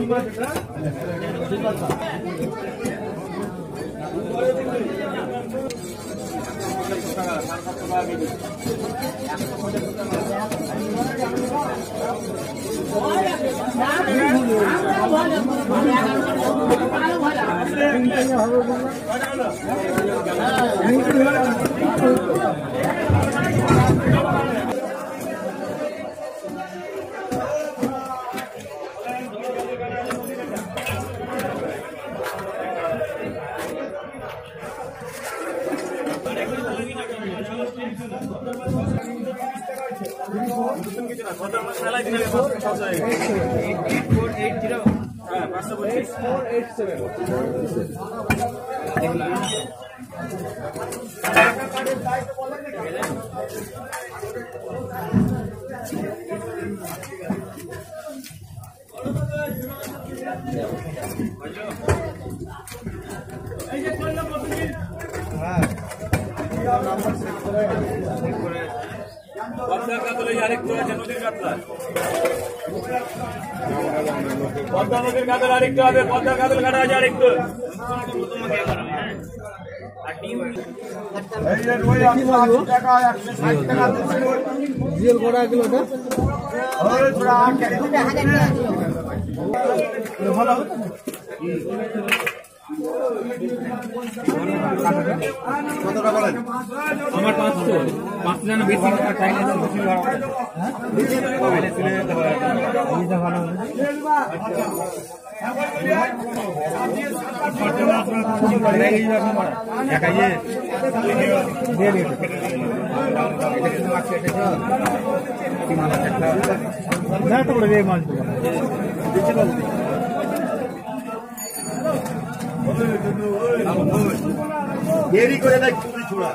देरी করে না চুরি ছোড়া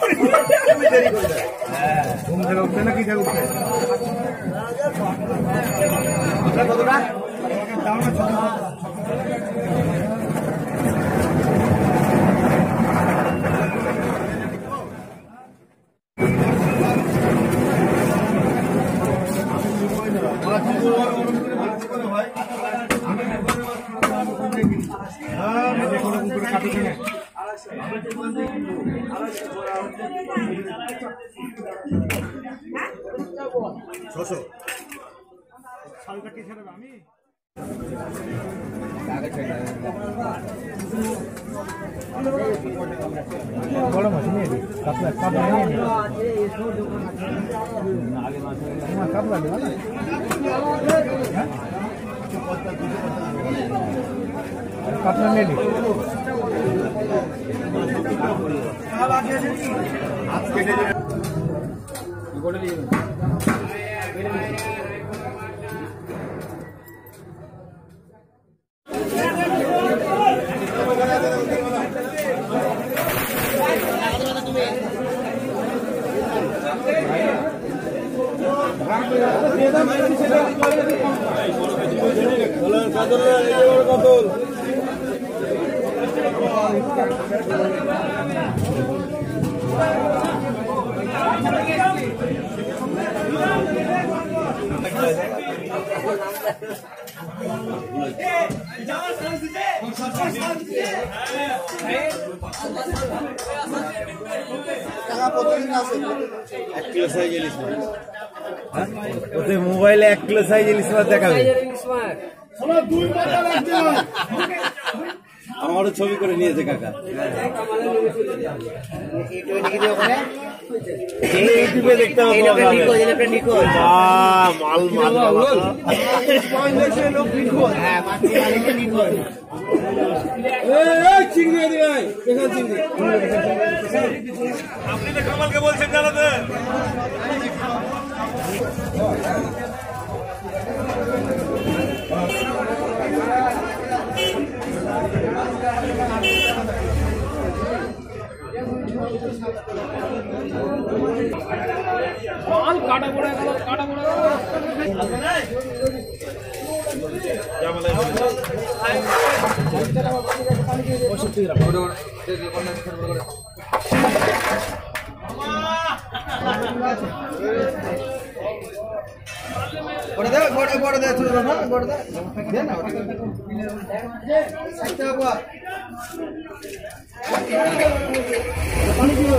তুমি দেরি করে দাও হ্যাঁ ঘুম থেকে উঠতে না কি থেকে উঠতে আপনারা কতটা দাও না बड़ा मशीन है कब लगेगा ना कपड़ा ले ली মোবাইলে 1 কিলো সাইজ ইলিশ মাছ দেখাবে আমারও ছবি করে নিয়েছে কাকা ইউটিউবে দেখতে হবে মাল মাল আপনি তো কামালকে বলছেন জানাতে माल काटा पड़ेगा বড় দে বড় দে ছোট না বড় দে দে না 60 টাকা পোয়া পানি দিও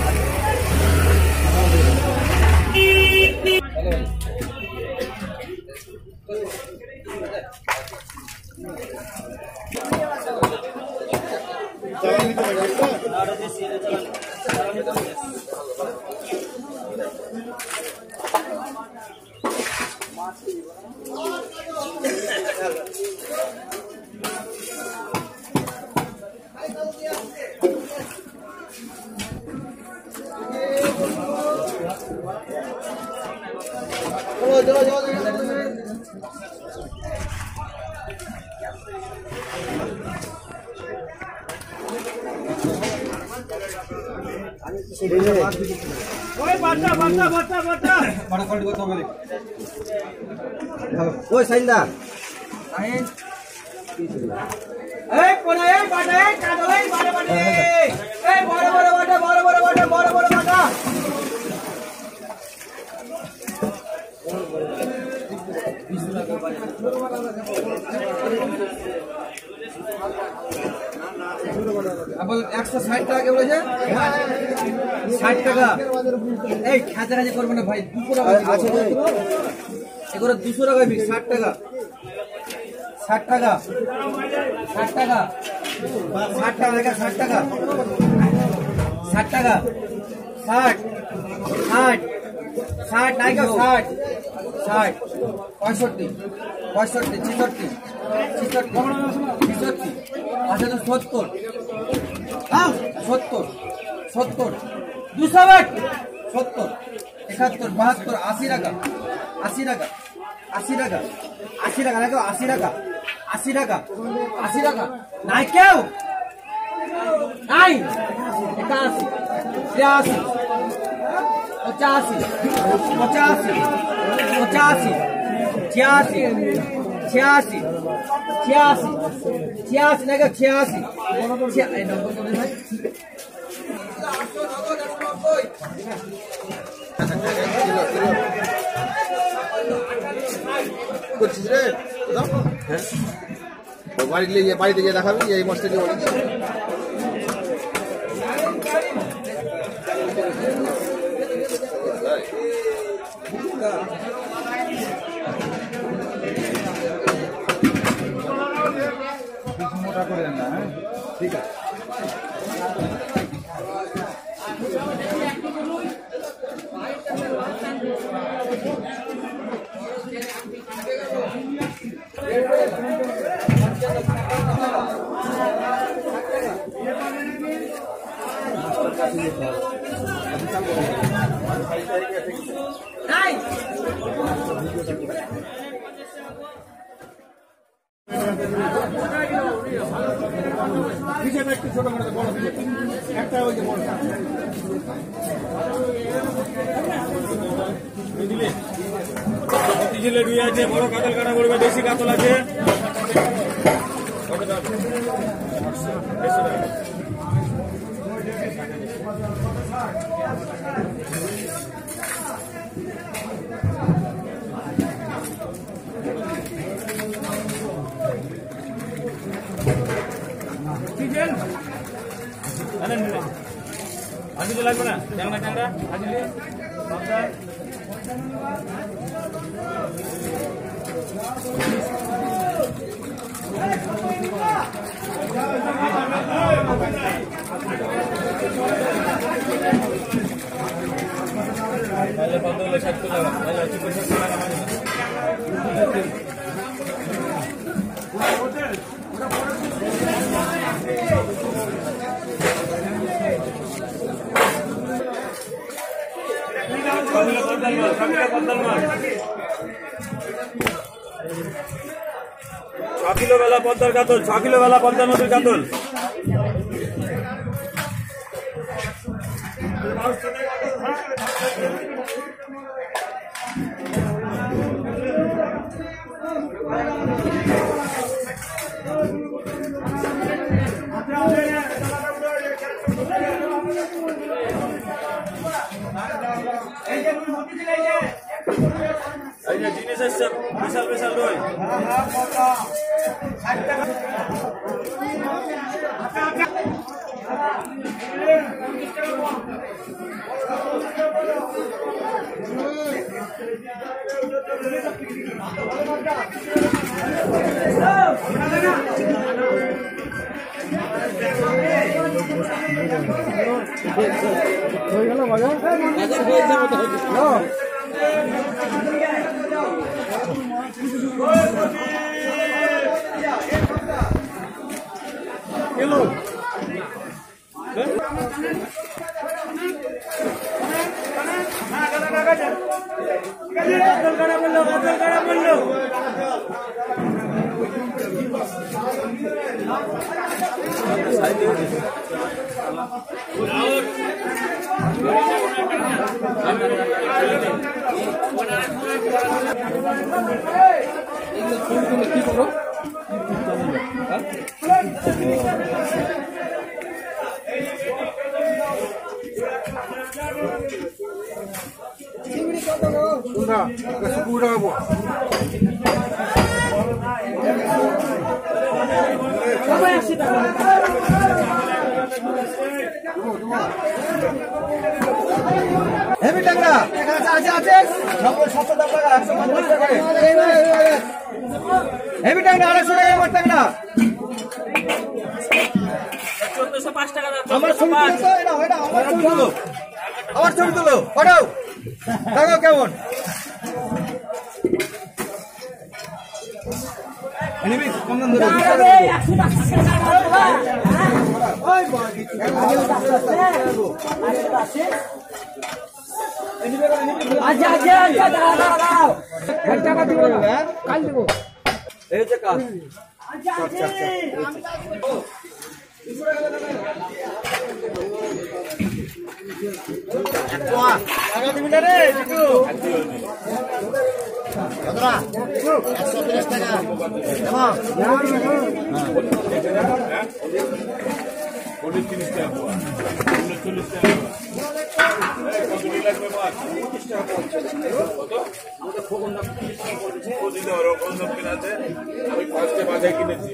ওই সাইন্দা এই কোনা এই বাটা এই কাটো এই বাটা বাটা এই বড় বড় বাটা বড় বড় বাটা বড় বড় বাটা আবার 160 টাকা বলেছে 60 টাকা এই খাজারাজি করবে না ভাই 200 টাকা আছে এগুলো 200 টাকা বি 60 টাকা 60 টাকা 60 টাকা 60 টাকা দেখা 60 টাকা 60 টাকা 60 60 60 নাই গো 60 60 65 65 66 66 আচ্ছা তো 70 হ্যাঁ 70 70 260 70 71 72 80 টাকা 80 টাকা 80 টাকা 80 টাকা দেখো 80 টাকা 80 টাকা 80 টাকা নাই কেউ নাই 81 82 85 85 85 86 86 86 86 দেখো 86 এই নম্বর বলে ভাই করছিস রে হ্যাঁ বাড়িতে গিয়ে দেখাবি এই মাছটা দিয়ে বলি মোটা করে দেন না হ্যাঁ ঠিক আছে ছোট মোটা বড় একটা ওই যে বড়টা বুঝলে রুই আছে বড় কাতল কাটা পড়বে দেশি কাতল আছে আজি তো লাগবে না ট্যাংরা ট্যাংরা আজি তাহলে কত হলো 70 টাকা তাহলে 65 টাকা মানে किलो वाला पद्मार कातल 6 किलो वाला पद्मार नदीर कातल পিস আসছে বিশাল বিশাল রুই। হয়ে গেল বাজার কিলো কি করো হেভি টাকা আছে আছে 700 টাকা 150 টাকা হেভি টাকা 250 টাকা আমার টাকা 1405 টাকা আমার ছবি তুলো এটা এটা আমার ছবি তুলো পাঠাও দেখো কেমন এনিমি কম দাম ধরে ওই বাকি আচ্ছা আচ্ছা আচ্ছা দাঁড়াও টাকা দিব না কাল দিব এই যে কাজ আচ্ছা আচ্ছা টাকা দিবি না রে একটু কতরা 130 টাকা দেবো 40 টাকা 40 টাকা আমি 5টা বাজায় কিনেছি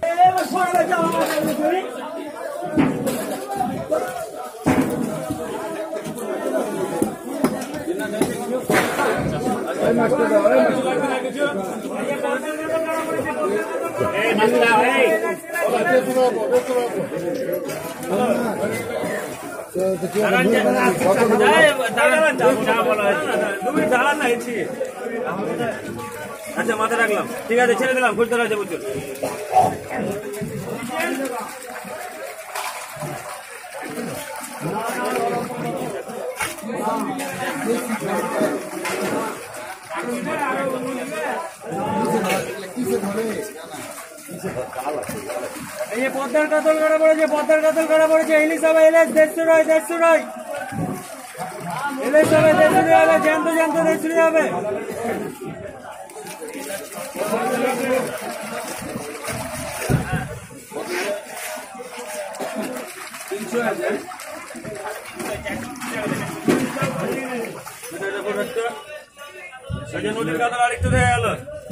আচ্ছা মাথা রাখলাম ঠিক আছে ছেড়ে দিলাম খুঁজতে আছে বুঝছো এই পদ্মার কাতল করা পড়েছে ইলিশ হবে ইলিশ 150 রয় 150 রয় ইলিশ হবে 150 হবে জ্যান্ত 150 হবে নদীর কাতল আরেকটু দেখা গেল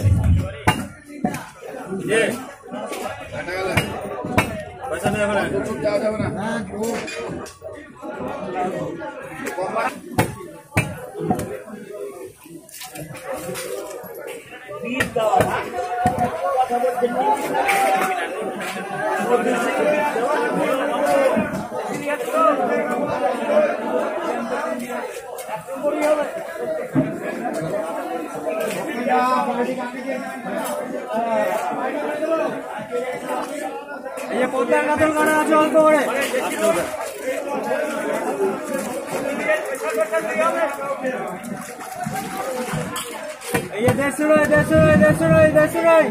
পয়সা নেই এখন যাবে না এই পদ্মার কাতল করা আছে অল্প করে এই 150 রয় 150 রয় 150 রয়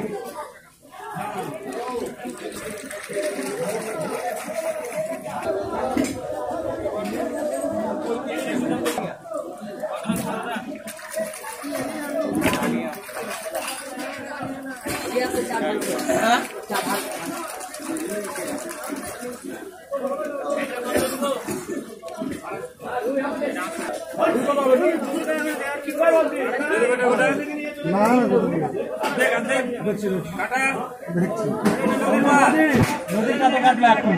না কাটা নদীর কাছে কাটলো এখন।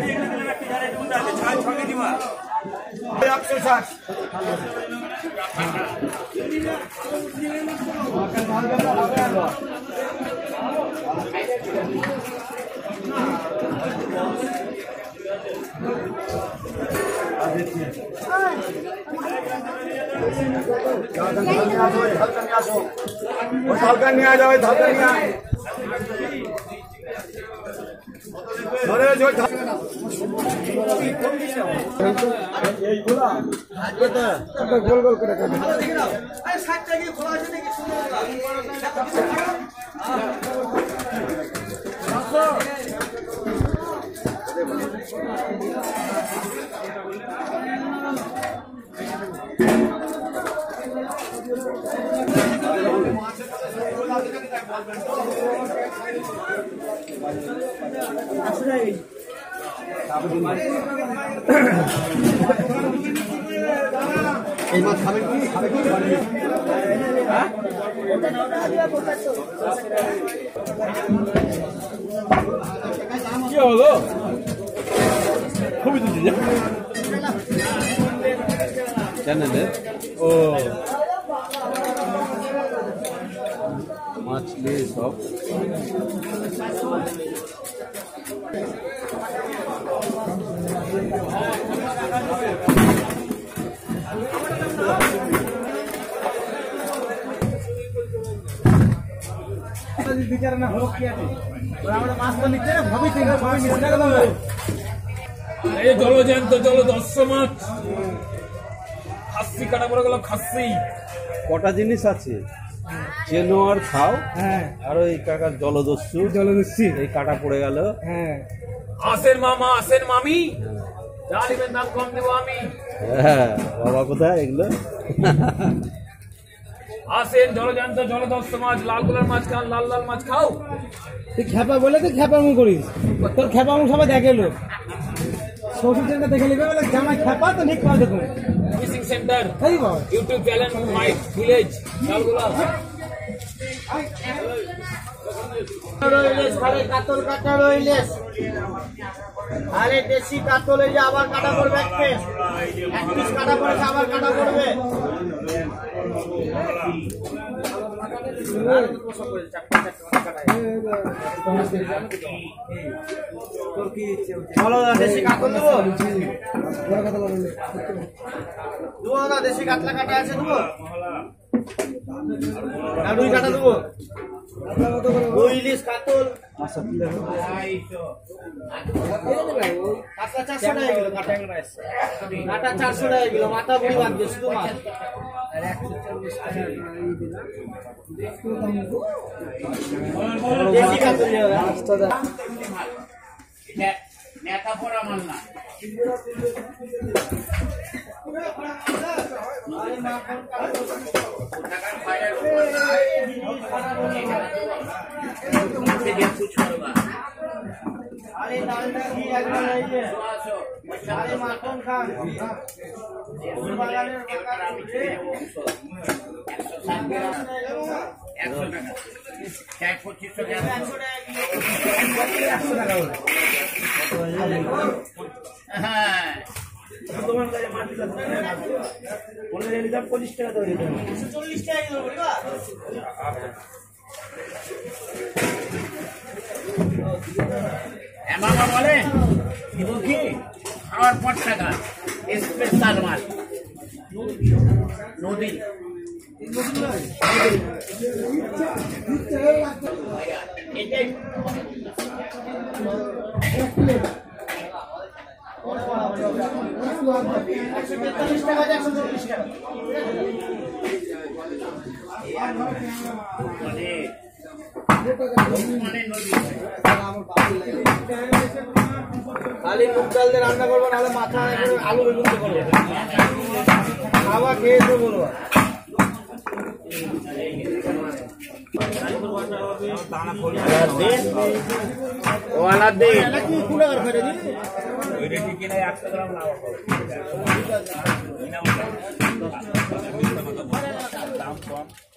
6 দিবা 160 ধালকা নিয়ে যাবে ধালকা নিয়ে ধরে এইগুলা গোল গোল করে আরে 60 টাকা খোলা আছে নাকি এই মাছ খাবেন কি কি হলো খুবই দুজি জানেন ও মাছলি সব বিচার না হোক কি আছে আমরা মাছ তো নিচ্ছে না ভাবি ঠিক আছে এই জলজ্যান্ত জলদস্যু মাছ খাসি কাটা পড়ে গেল খাসি কটা জিনিস আছে চেনো আর খাও হ্যাঁ আর ওই কাকার জলদস্যু জলদস্যি এই কাটা পড়ে গেল হ্যাঁ আসেন মামা আসেন মামি যা নেবেন দাম কম দেবো আমি হ্যাঁ বাবা কোথায় এগুলো আসেন জলজ্যান্ত জলদস্যু মাছ লাল গোলার মাছ খান লাল লাল মাছ খাও তুই খেপা বলে তুই খেপামু করিস তোর খেপামু সবাই দেখে লোক সোশ্যাল সেন্টার দেখে নিবে বলে জামাই খেপা তো ঠিক পাবে দেখুন ফিশিং সেন্টার তাই বাবা ইউটিউব চ্যানেল মাই ভিলেজ লাল গোলা কাতল কাটা রইলেস আরে দেশি কাতল এই যে আবার কাটা পড়বে এক পিস কাটা পড়েছে আবার কাটা পড়বে বলো দেশি কাতল দেবো দেবো না দেশি কাতলা কাটা আছে দেবো না রুই কাটা দেবো ইলিশ কাতল কাটা 400 টাকা কিলো কাটা 400 টাকা কিলো মাথা বুড়ি বাদ দিয়ে শুধু মাছ দেশি কাতল নেতা পড়া মাল না अरे डालडा घी একদম এই যে আরে মাখন খান বাগানের বাগান আমি 100 টাকা 125 টাকা 100 টাকা হ্যাঁ তোমার কাছে মাটি আছে বলে দিলাম 25 টাকা দাও 140 টাকা দিও বলবা মামা বলে দিব কি খাওয়ার পর টাকা স্পেশাল মাল নদী এটাই খালি মুগ ডাল দিয়ে রান্না করবো নাহলে মাথা আলু বেগুন দিয়ে করবো খাওয়া খেয়ে তো বলবো ওয়ালা দে কি কুলা আর ফেরে দিন ওইটা ঠিক না 100 গ্রাম লাভ দাম কম